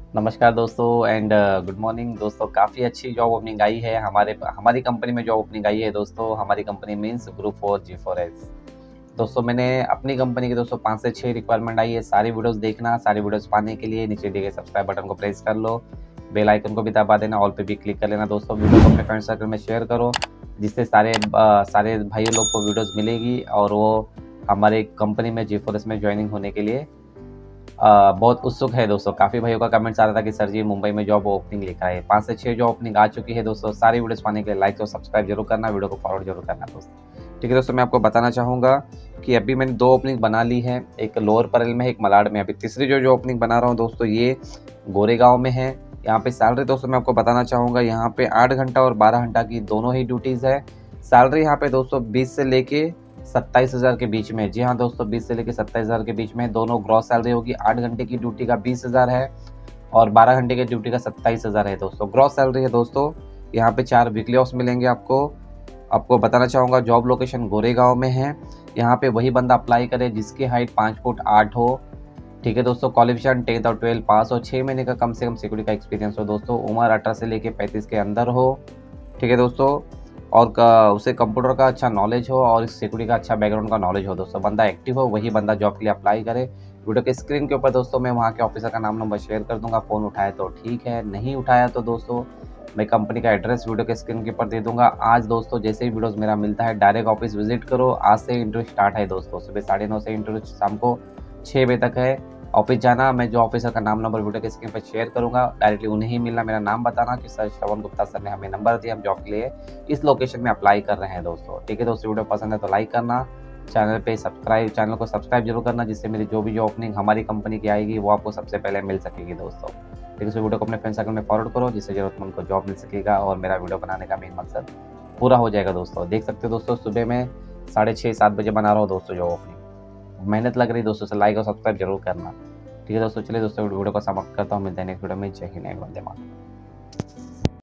नमस्कार दोस्तों and good morning दोस्तों। काफ़ी अच्छी जॉब ओपनिंग आई है हमारी कंपनी में जॉब ओपनिंग आई है दोस्तों। हमारी कंपनी मीन्स ग्रुप 4 G4S। दोस्तों मैंने अपनी कंपनी की दोस्तों 5 से 6 रिक्वायरमेंट आई है। सारी वीडियोस देखना, सारी वीडियोस पाने के लिए नीचे दिए गए सब्सक्राइब बटन को प्रेस कर लो, बेल आइकन को भी दबा देना, ऑल पे भी क्लिक कर लेना। दोस्तों वीडियो को अपने फ्रेंड सर्कल में शेयर करो, जिससे सारे भाइयों लोग को वीडियोस मिलेगी और वो हमारे कंपनी में G4S में ज्वाइनिंग होने के लिए बहुत उत्सुक है दोस्तों। काफ़ी भाइयों का कमेंट्स आ रहा था कि सर जी मुंबई में जॉब ओपनिंग लिखा है। 5 से 6 जॉब ओपनिंग आ चुकी है दोस्तों। सारी वीडियोस पाने के लिए लाइक और सब्सक्राइब जरूर करना, वीडियो को फॉरवर्ड जरूर करना दोस्तों। ठीक है दोस्तों, मैं आपको बताना चाहूँगा कि अभी मैंने 2 ओपनिंग बना ली है, एक लोअर परल में है, एक मलाड में। अभी तीसरी जो ओपनिंग बना रहा हूँ दोस्तों, ये गोरेगांव में है। यहाँ पे सैलरी दोस्तों मैं आपको बताना चाहूँगा, यहाँ पे 8 घंटा और 12 घंटा की दोनों ही ड्यूटीज़ है। सैलरी यहाँ पे दोस्तों 20 से लेके 27,000 के बीच में। जी हाँ दोस्तों, 20 से लेकर 27,000 के बीच में दोनों ग्रॉस सैलरी होगी। 8 घंटे की ड्यूटी का 20,000 है और 12 घंटे की ड्यूटी का 27,000 है दोस्तों। ग्रॉस सैलरी है दोस्तों। यहाँ पे 4 वीकली ऑफ्स मिलेंगे आपको। आपको बताना चाहूँगा जॉब लोकेशन गोरेगांव में है। यहाँ पे वही बंदा अप्लाई करे जिसकी हाइट 5 फुट 8 हो। ठीक है दोस्तों, क्वालिफिकेशन 10th और 12 पास हो, 6 महीने का कम से कम सिक्योरिटी का एक्सपीरियंस हो दोस्तों। उम्र 18 से लेके 35 के अंदर हो। ठीक है दोस्तों, और उसे कंप्यूटर का अच्छा नॉलेज हो और सिक्योरिटी का अच्छा बैकग्राउंड का नॉलेज हो दोस्तों। बंदा एक्टिव हो, वही बंदा जॉब के लिए अप्लाई करे। वीडियो के स्क्रीन के ऊपर दोस्तों मैं वहाँ के ऑफिसर का नाम नंबर शेयर कर दूंगा। फ़ोन उठाया तो ठीक है, नहीं उठाया तो दोस्तों मैं कंपनी का एड्रेस वीडियो के स्क्रीन के ऊपर दे दूंगा। आज दोस्तों जैसे ही वीडियोस मेरा मिलता है डायरेक्ट ऑफिस विजिट करो। आज से इंटरव्यू स्टार्ट है दोस्तों, सुबह 9:30 से इंटरव्यू शाम को 6 बजे तक है। ऑफिस जाना, मैं जो ऑफिसर का नाम नंबर वीडियो के स्क्रीन पर शेयर करूंगा, डायरेक्टली उन्हें ही मिलना, मेरा नाम बताना कि सर श्रवण गुप्ता सर ने हमें नंबर दिया, हम जॉब के लिए इस लोकेशन में अप्लाई कर रहे हैं दोस्तों। ठीक है दोस्तों, वीडियो पसंद है तो लाइक करना, चैनल को सब्सक्राइब जरूर करना, जिससे मेरी जो ओपनिंग हमारी कंपनी की आएगी वो आपको सबसे पहले मिल सकेगी दोस्तों। ठीक है, वीडियो को अपने फ्रेंड सर्कल में फॉरवर्ड करो, जिससे जरूरतमंद को जॉब मिल सकेगा और मेरा वीडियो बनाने का मेन मकसद पूरा हो जाएगा दोस्तों। देख सकते हो दोस्तों, सुबह में 6:30-7 बजे बना रहा हूँ दोस्तों जो ओपनिंग। मेहनत लग रही दोस्तों, से लाइक और सब्सक्राइब जरूर करना। ठीक है दोस्तों, चलिए दोस्तों वीडियो को समाप्त करता हूँ। मिलते हैं नेक्स्ट वीडियो में। जय हिंद, वंदे मातरम।